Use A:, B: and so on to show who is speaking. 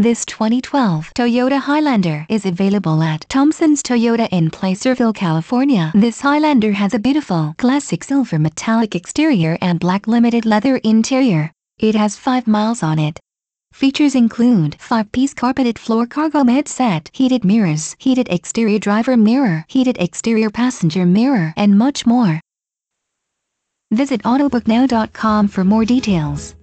A: This 2012 Toyota Highlander is available at Thompson's Toyota in Placerville, California. This Highlander has a beautiful classic silver metallic exterior and black limited leather interior. It has 5 miles on it. Features include 5-piece carpeted floor cargo bed set, heated mirrors, heated exterior driver mirror, heated exterior passenger mirror, and much more. Visit autobooknow.com for more details.